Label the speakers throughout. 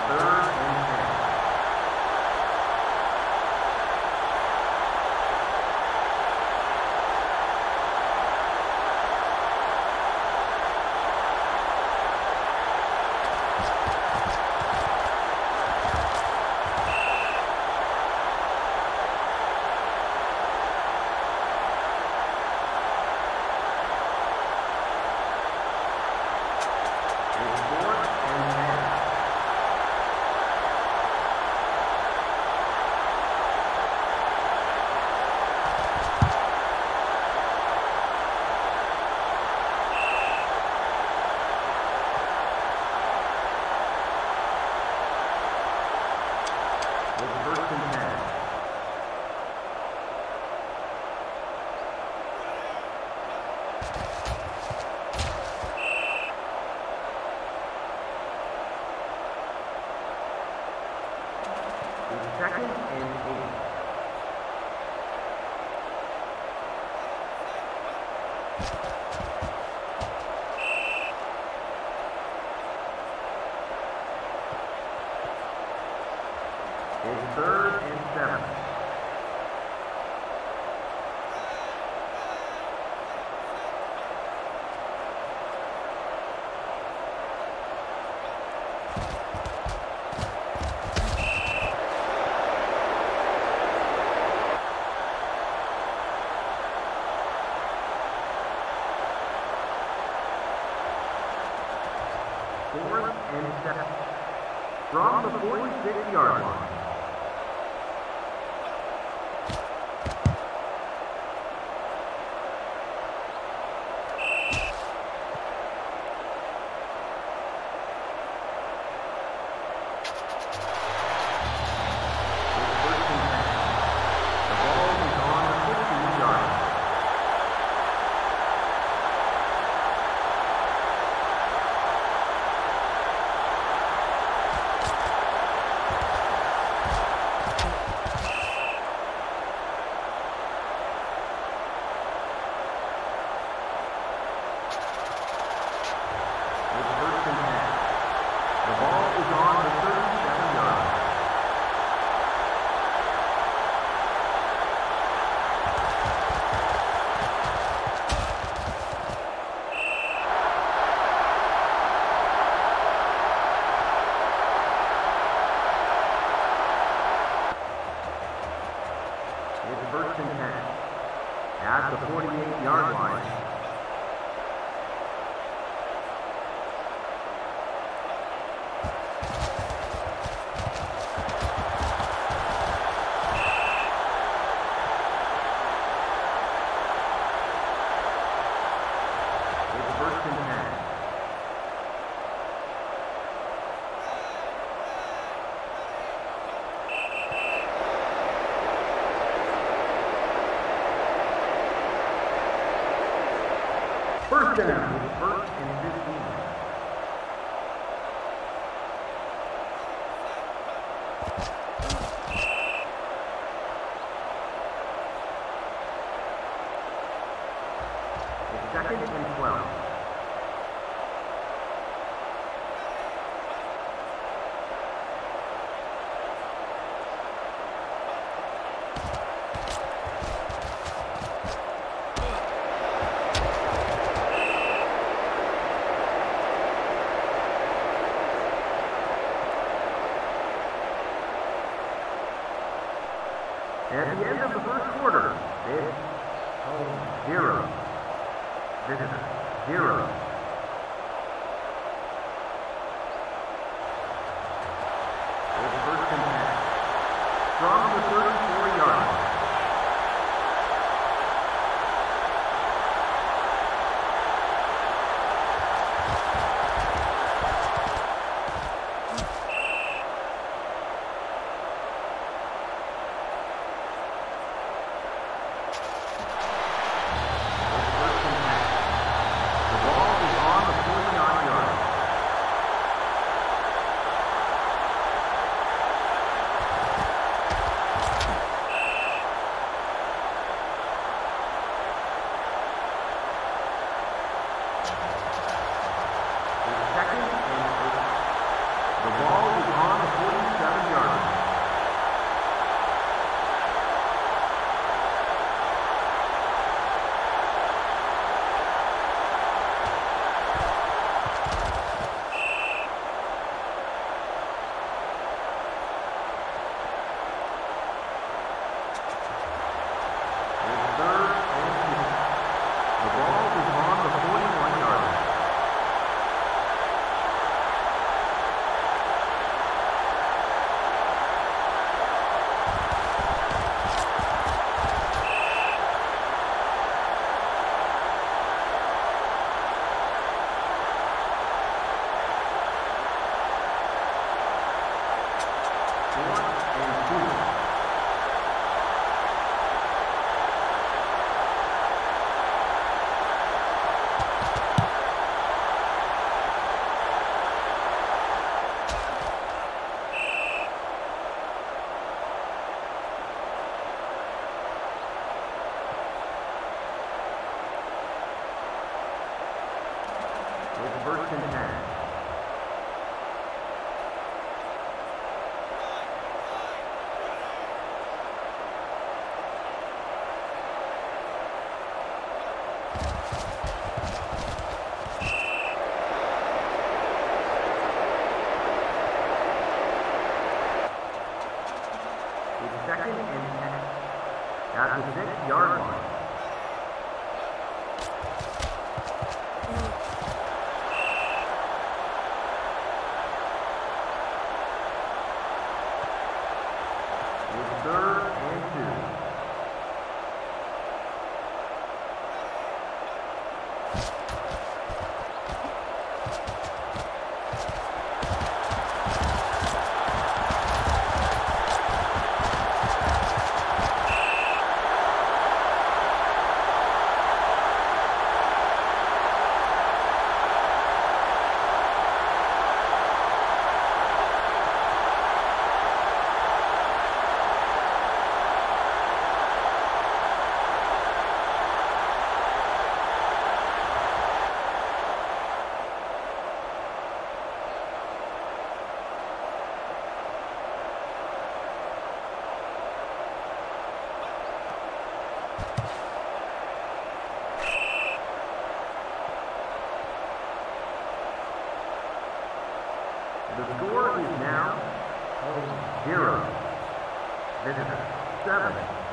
Speaker 1: Second and 8. It's third and 7. Fourth and 7. From the 46-yard line. First and 10 at the 48-yard line. It's first and 10. First down, first and 15. It's second and 12. At the end of the first quarter, it's 0. Visitor, 0. It's first and 10. From the 34-yard line. The ball It's first and 10. Second and 10. At the 6-yard line. It's third and 2. The score is now 0. Visitor 7.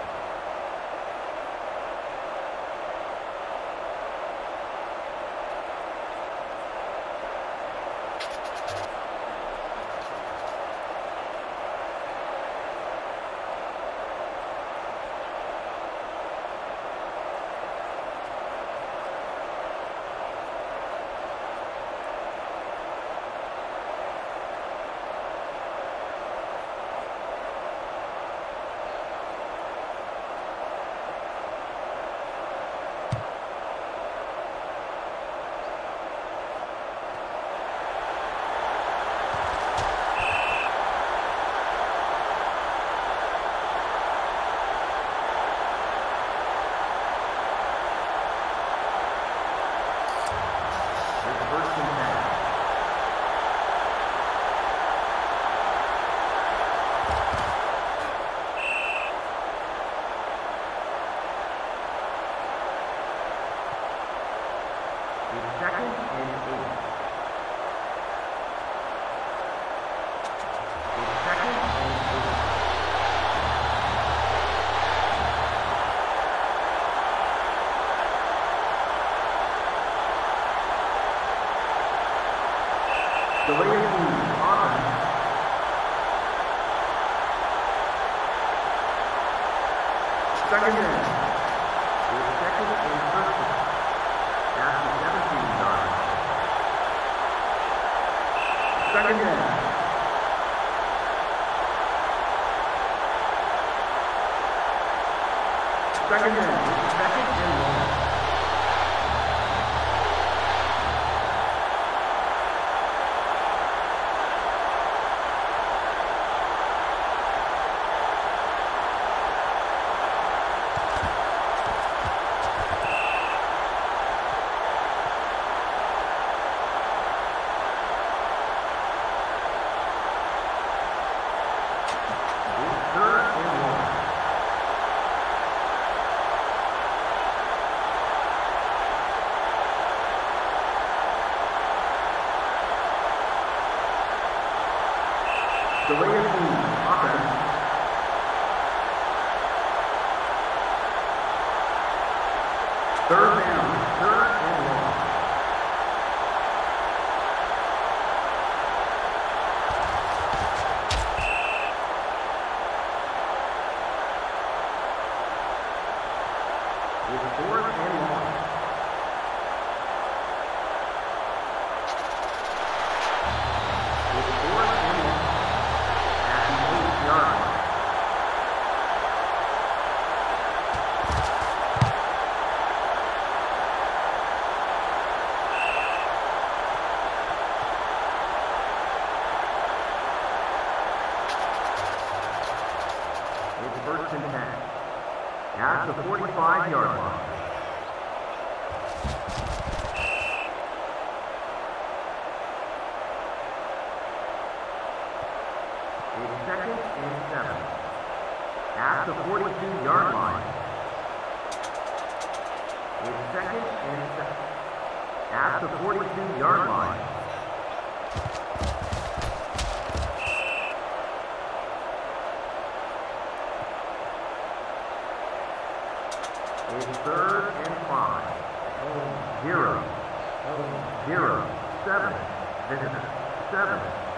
Speaker 1: Second and 8. It's second and 8. The way it moves on. Second and. It's second and 13. After 17 yards. Second down. Second down. Second and 1. The way it moves, offense. Third down, third and 1. It's fourth and 1. It's fourth and 1. It's first and 10. At the 45-yard line. It's second and 7. At the 42-yard line. It's second and 7. At the 42-yard line. It's third and 5. Home 0. Home 0. 7. Visitor 7.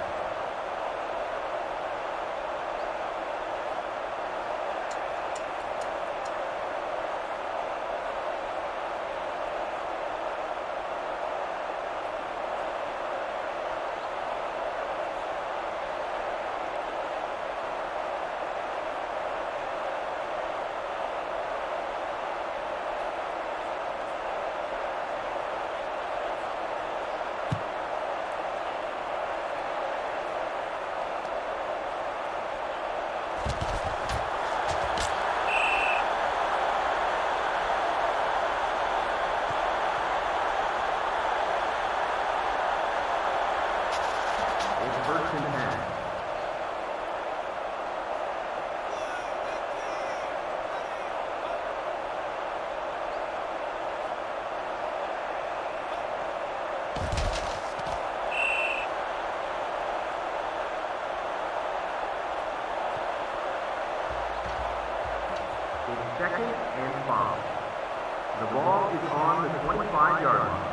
Speaker 1: Second and 5. The ball is on the 25-yard line.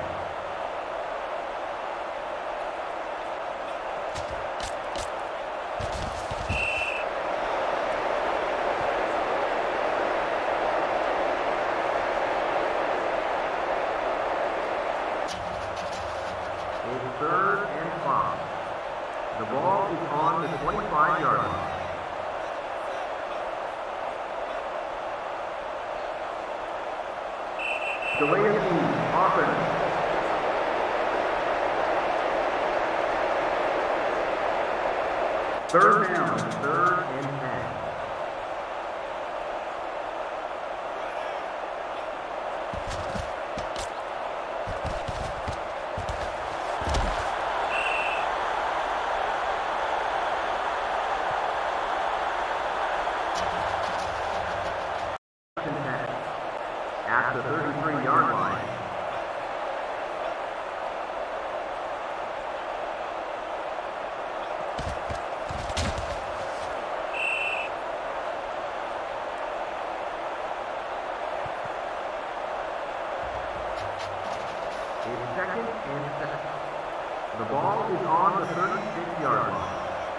Speaker 1: It's third and 5. The ball is on the 25-yard line. Delay of game, offense. Third down, third and 10. At the 33-yard line. It's second and 7. The ball is on the 36-yard line.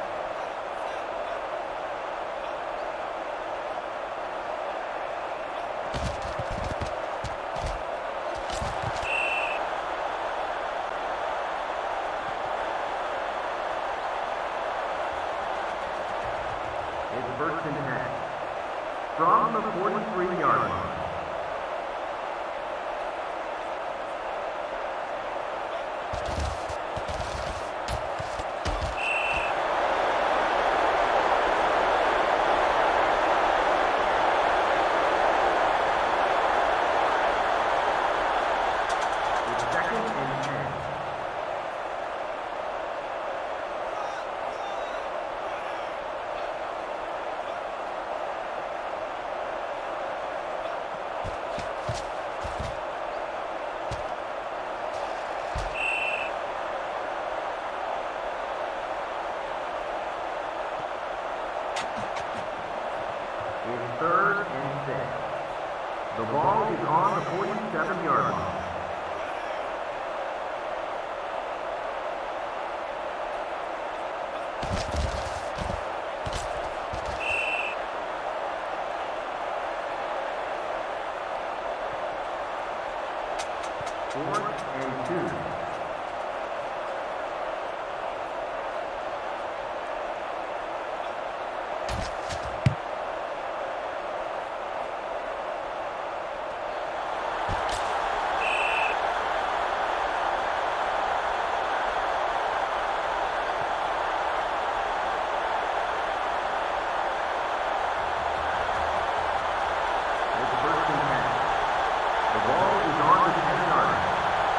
Speaker 1: It's first and 10. From the 43-yard line. It's third and 6. The ball is on the 47-yard line. Fourth and 2. It's first and 10. The ball is on the 10-yard line.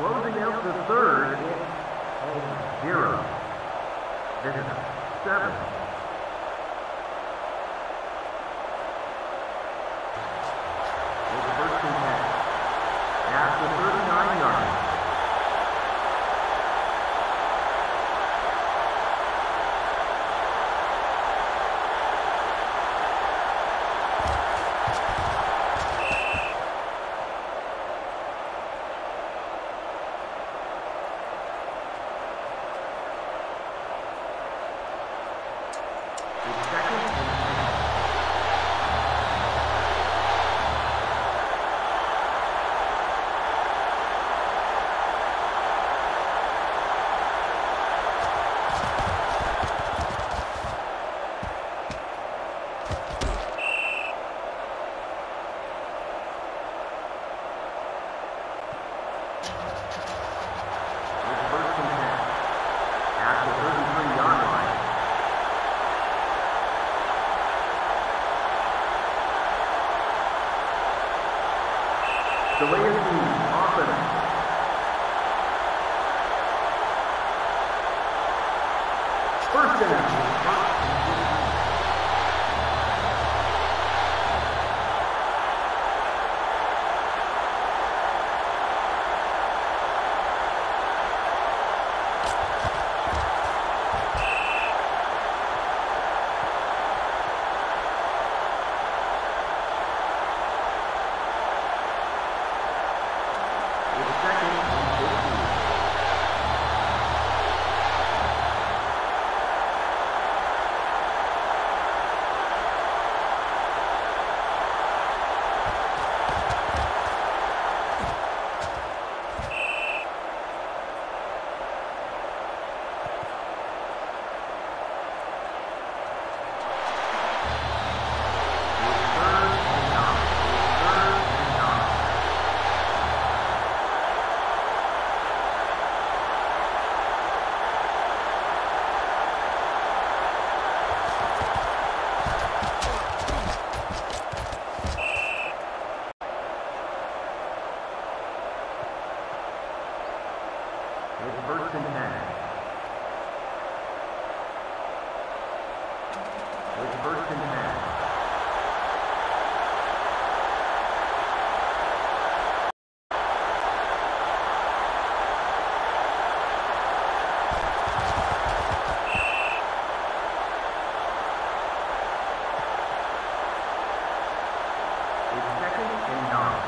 Speaker 1: Closing out the third, it's home 0. Visitor 7. It's first and 10. At the 39-yard. Delay of game, offense. First down. It's first and 10. It's first and 10. It's second and 9.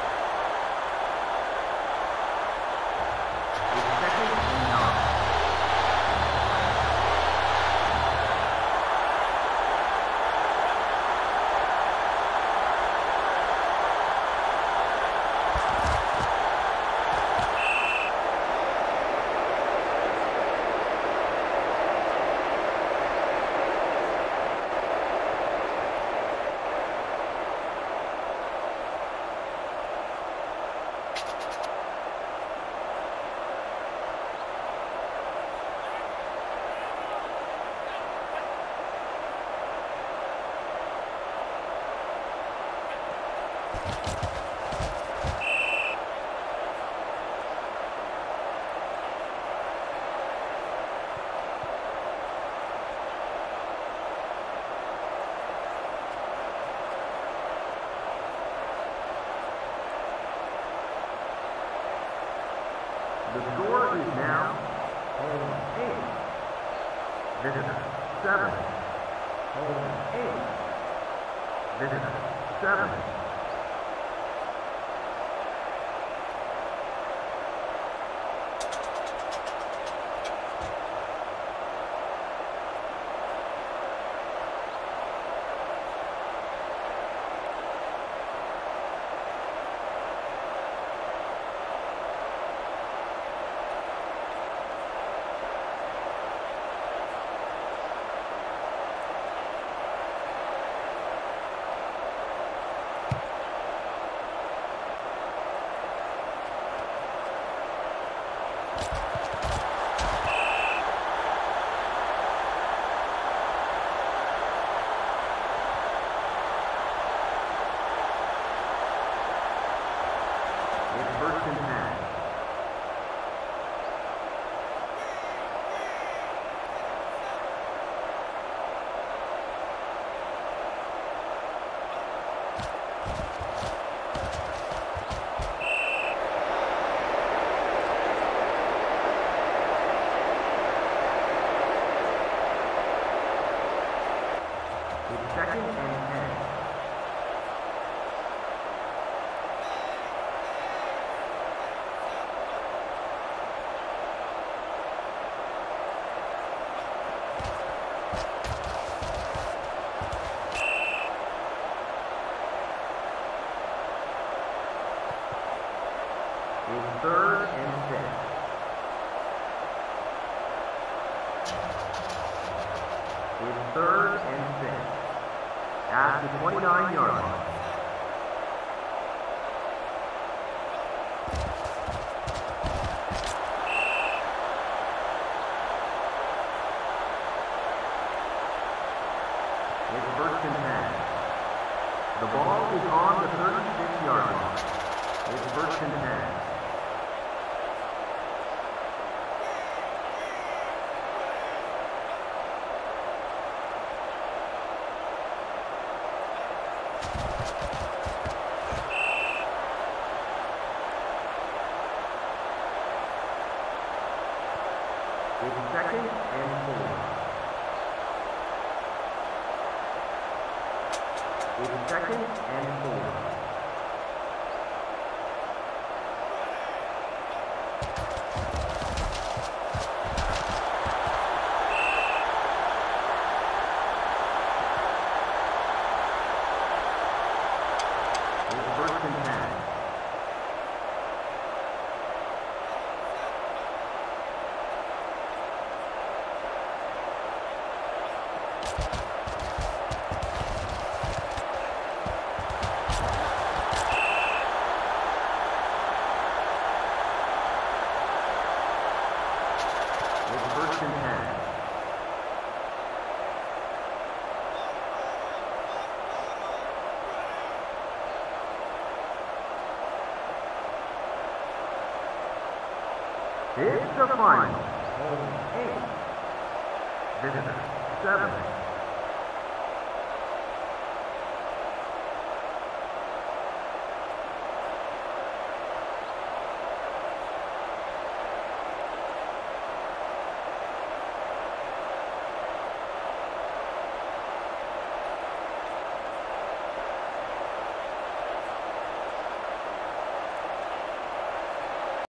Speaker 1: The score is now home 8. Visitor 7. Home 8. Visitor 7. second and 10. It's third and 6. It's third and 6. At the 29-yard line. It's first and 10. The ball is on the 36-yard line. It's first and 10. It's second and 4. It's second and 4. It's first and 10. It's first and 10. It's the final. Home 8. Visitor 7.